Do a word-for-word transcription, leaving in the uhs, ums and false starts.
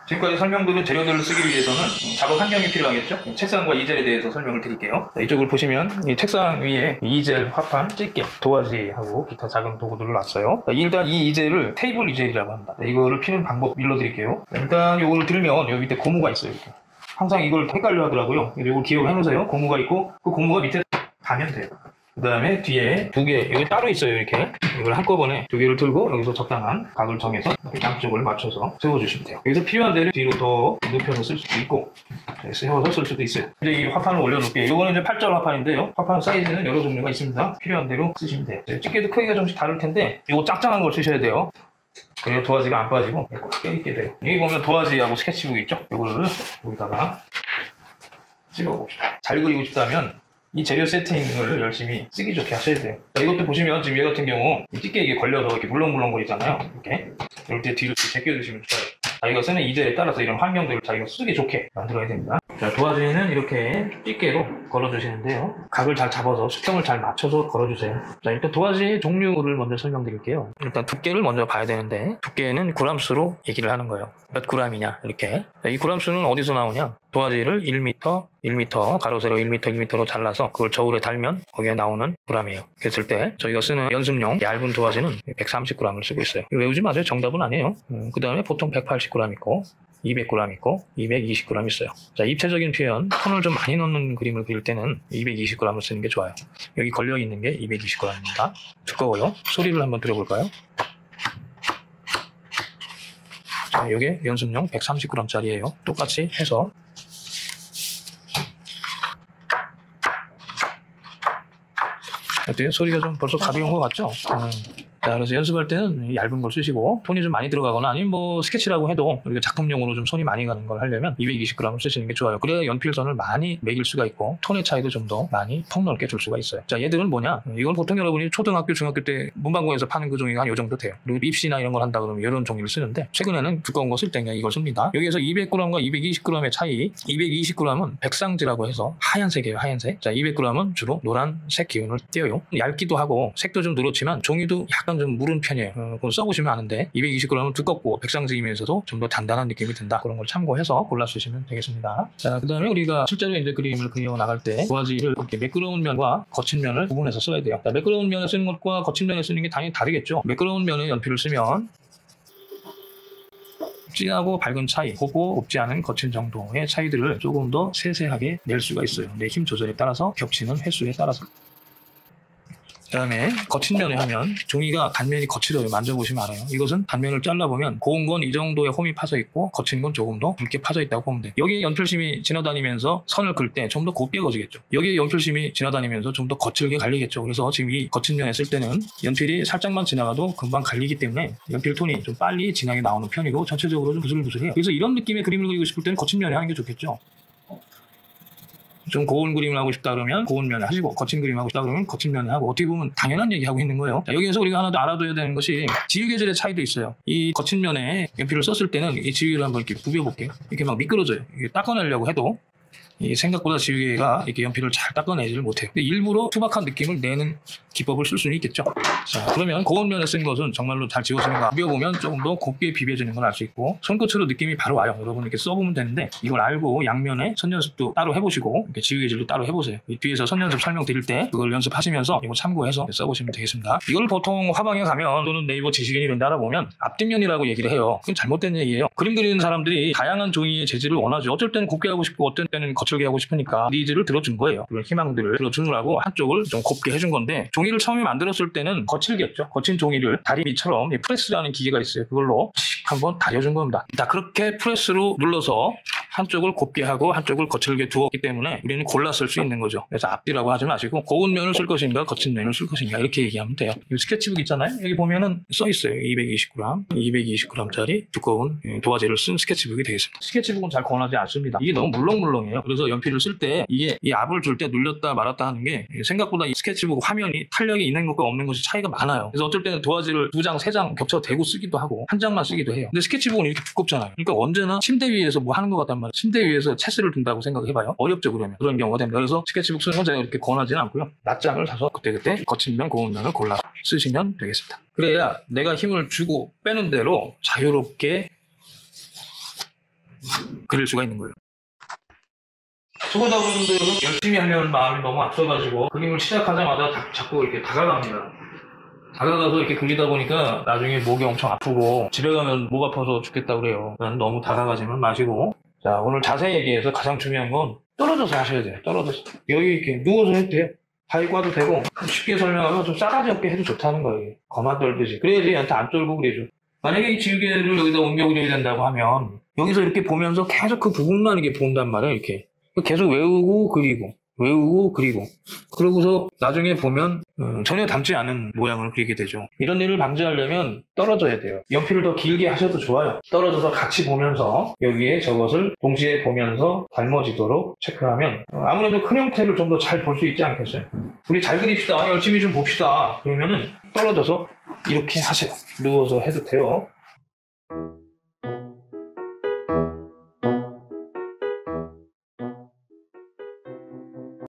지금까지 설명드린 재료들을 쓰기 위해서는 작업 환경이 필요하겠죠. 책상과 이젤에 대해서 설명을 드릴게요. 이쪽을 보시면 이 책상 위에 이젤, 화판, 집게, 도화지하고 기타 작은 도구들을 놨어요. 일단 이 이젤을 테이블 이젤이라고 합니다. 이거를 피는 방법 일러드릴게요. 일단 이걸 들면 여기 밑에 고무가 있어요. 이렇게. 항상 이걸 헷갈려 하더라고요. 이걸 기억해 놓으세요. 고무가 있고 그 고무가 밑에 닿으면 돼요. 그 다음에 뒤에 두 개, 여기 따로 있어요. 이렇게 이걸 한꺼번에 두 개를 들고 여기서 적당한 각을 정해서 양쪽을 맞춰서 세워주시면 돼요. 여기서 필요한 데를 뒤로 더 눕혀서 쓸 수도 있고 세워서 쓸 수도 있어요. 이제 이 화판을 올려놓을게요. 이거는 이제 팔 절 화판인데요. 화판 사이즈는 여러 종류가 있습니다. 필요한 대로 쓰시면 돼요. 집게도 크기가 좀씩 다를 텐데 이거 짱짱한 걸 쓰셔야 돼요. 그래야 도화지가 안 빠지고 껴있게 돼요. 여기 보면 도화지하고 스케치북 있죠? 이거를 여기다가 찍어봅시다. 잘 그리고 싶다면 이 재료 세팅을 열심히 쓰기 좋게 하셔야 돼요. 자, 이것도 보시면 지금 얘 같은 경우 이 집게에 이게 걸려서 이렇게 물렁물렁거리잖아요. 이렇게 이럴 때 뒤로 제껴주시면 좋아요. 자기가 쓰는 이젤에 따라서 이런 환경들을 자기가 쓰기 좋게 만들어야 됩니다. 자, 도화지는 이렇게 집게로 걸어주시는데요. 각을 잘 잡아서 수평을 잘 맞춰서 걸어주세요. 자, 일단 도화지의 종류를 먼저 설명드릴게요. 일단 두께를 먼저 봐야 되는데 두께는 그람수로 얘기를 하는 거예요. 몇 그램이냐 이렇게. 자, 이 그람수는 어디서 나오냐? 도화지를 일 미터, 일 미터, 가로 세로 일 미터, 일 미터로 잘라서 그걸 저울에 달면 거기에 나오는 그램이에요. 그랬을 때 저희가 쓰는 연습용 얇은 도화지는 백삼십 그램을 쓰고 있어요. 외우지 마세요. 정답은 아니에요. 음, 그 다음에 보통 백팔십 그램 있고 이백 그램 있고 이백이십 그램 있어요. 자, 입체적인 표현, 톤을 좀 많이 넣는 그림을 그릴 때는 이백이십 그램을 쓰는 게 좋아요. 여기 걸려있는 게 이백이십 그램입니다. 두꺼워요. 소리를 한번 들어볼까요? 자, 이게 연습용 백삼십 그램짜리예요. 똑같이 해서 어때요? 소리가 좀 벌써 가벼운 것 같죠? 음. 자, 그래서 연습할 때는 얇은 걸 쓰시고 톤이 좀 많이 들어가거나 아니면 뭐 스케치라고 해도 우리가 작품용으로 좀 손이 많이 가는 걸 하려면 이백이십 그램을 쓰시는 게 좋아요. 그래야 연필선을 많이 매길 수가 있고 톤의 차이도 좀 더 많이 폭넓게 줄 수가 있어요. 자, 얘들은 뭐냐? 이건 보통 여러분이 초등학교, 중학교 때 문방구에서 파는 그 종이가 한 요 정도 돼요. 그리고 입시나 이런 걸 한다 그러면 이런 종이를 쓰는데 최근에는 두꺼운 거 쓸 때 그냥 이걸 씁니다. 여기에서 이백 그램과 이백이십 그램의 차이, 이백이십 그램은 백상지라고 해서 하얀색이에요. 하얀색. 자, 이백 그램은 주로 노란색 기운을 띄어요. 얇기도 하고 색도 좀 누렇지만 종이도 약간 좀 무른 편이에요. 어, 그건 써보시면 아는데 이백이십 그램은 두껍고 백상지이면서도 좀 더 단단한 느낌이 든다. 그런 걸 참고해서 골라 쓰시면 되겠습니다. 자, 그 다음에 우리가 실제로 이제 그림을 그려 나갈 때 도화지를 이렇게 매끄러운 면과 거친 면을 구분해서 써야 돼요. 자, 매끄러운 면에 쓰는 것과 거친 면에 쓰는 게 당연히 다르겠죠. 매끄러운 면에 연필을 쓰면 진하고 밝은 차이, 곱고 곱지 않은 거친 정도의 차이들을 조금 더 세세하게 낼 수가 있어요. 내 힘 조절에 따라서 겹치는 횟수에 따라서. 그 다음에 거친 면에 하면 종이가 단면이 거칠어요. 만져보시면 알아요. 이것은 단면을 잘라보면 고운 건 이 정도의 홈이 파져 있고 거친 건 조금 더 굵게 파져 있다고 보면 돼요. 여기에 연필심이 지나다니면서 선을 그을 때 좀 더 곱게 그어지겠죠. 여기에 연필심이 지나다니면서 좀 더 거칠게 갈리겠죠. 그래서 지금 이 거친 면에 쓸 때는 연필이 살짝만 지나가도 금방 갈리기 때문에 연필 톤이 좀 빨리 진하게 나오는 편이고 전체적으로 좀 부슬부슬해요. 그래서 이런 느낌의 그림을 그리고 싶을 때는 거친 면에 하는 게 좋겠죠. 좀 고운 그림을 하고 싶다 그러면 고운 면에 하시고 거친 그림 하고 싶다 그러면 거친 면에 하고 어떻게 보면 당연한 얘기 하고 있는 거예요. 자, 여기에서 우리가 하나 더 알아둬야 되는 것이 지우 계절의 차이도 있어요. 이 거친 면에 연필을 썼을 때는 이 지우개를 한번 이렇게 부벼볼게요. 이렇게 막 미끄러져요. 이게 닦아내려고 해도 이 생각보다 지우개가 이렇게 연필을 잘 닦아내지를 못해요. 근데 일부러 투박한 느낌을 내는 기법을 쓸 수는 있겠죠. 자, 그러면 고운 면에 쓴 것은 정말로 잘 지워지는가 비벼보면 조금 더 곱게 비벼지는 걸 알 수 있고 손끝으로 느낌이 바로 와요. 여러분 이렇게 써보면 되는데 이걸 알고 양면에 선연습도 따로 해보시고 이렇게 지우개질도 따로 해보세요. 뒤에서 선연습 설명드릴 때 그걸 연습하시면서 이거 참고해서 써보시면 되겠습니다. 이걸 보통 화방에 가면 또는 네이버 지식인 이런 데 알아보면 앞뒷면이라고 얘기를 해요. 그건 잘못된 얘기예요. 그림 그리는 사람들이 다양한 종이의 재질을 원하죠. 어쩔 때는 곱게 하고 싶고 어떤 때는 거칠게 하고 싶으니까 니즈를 들어준 거예요. 그런 희망들을 들어주느라고 한쪽을 좀 곱게 해준 건데 종이를 처음에 만들었을 때는 거칠겠죠. 거친 종이를 다리미처럼 프레스라는 기계가 있어요. 그걸로 한번 다려준 겁니다. 자, 그렇게 프레스로 눌러서 한쪽을 곱게 하고 한쪽을 거칠게 두었기 때문에 우리는 골라 쓸 수 있는 거죠. 그래서 앞뒤라고 하지 마시고 고운 면을 쓸 것인가 거친 면을 쓸 것인가 이렇게 얘기하면 돼요. 이 스케치북 있잖아요. 여기 보면은 써 있어요. 이백이십 그램, 이백이십 그램짜리 두꺼운 도화지를 쓴 스케치북이 되겠습니다. 스케치북은 잘 권하지 않습니다. 이게 너무 물렁물렁해요. 그래서 연필을 쓸 때 이게 이 압을 줄 때 눌렸다 말았다 하는 게 생각보다 이 스케치북 화면이 탄력이 있는 것과 없는 것이 차이가 많아요. 그래서 어쩔 때는 도화지를 두 장, 세 장 겹쳐 대고 쓰기도 하고 한 장만 쓰기도 해요. 근데 스케치북은 이렇게 두껍잖아요. 그러니까 언제나 침대 위에서 뭐 하는 것 같단 말이에요. 침대 위에서 체스를 둔다고 생각해봐요. 어렵죠, 그러면. 그런 경우가 됩니다. 그래서 스케치북 쓰는 건 제가 이렇게 권하지는 않고요. 낱장을 사서 그때그때 거친 면, 고운 면을 골라 쓰시면 되겠습니다. 그래야 내가 힘을 주고 빼는 대로 자유롭게 그릴 수가 있는 거예요. 초보자분들은 열심히 하려는 마음이 너무 앞서가지고 그림을 시작하자마자 다, 자꾸 이렇게 다가갑니다. 다가가서 이렇게 그리다 보니까 나중에 목이 엄청 아프고 집에 가면 목 아파서 죽겠다 그래요. 너무 다가가지는 마시고. 자, 오늘 자세히 얘기해서 가장 중요한 건 떨어져서 하셔야 돼요. 떨어져서. 여기 이렇게 누워서 해도 돼요. 바위과도 되고 쉽게 설명하면 좀 싸가지 없게 해도 좋다는 거예요. 거만 떨듯이. 그래야지 얘한테 안 떨고 그래죠. 만약에 이 지우개를 여기다 옮겨 그려야 된다고 하면 여기서 이렇게 보면서 계속 그 부분만 이렇게 본단 말이에요. 이렇게. 계속 외우고 그리고 외우고 그리고 그러고서 나중에 보면 음, 전혀 닮지 않은 모양을 그리게 되죠. 이런 일을 방지하려면 떨어져야 돼요. 연필을 더 길게 하셔도 좋아요. 떨어져서 같이 보면서 여기에 저것을 동시에 보면서 닮아지도록 체크하면 어, 아무래도 큰 형태를 좀 더 잘 볼 수 있지 않겠어요? 우리 잘 그립시다. 열심히 좀 봅시다. 그러면은 떨어져서 이렇게 하세요. 누워서 해도 돼요.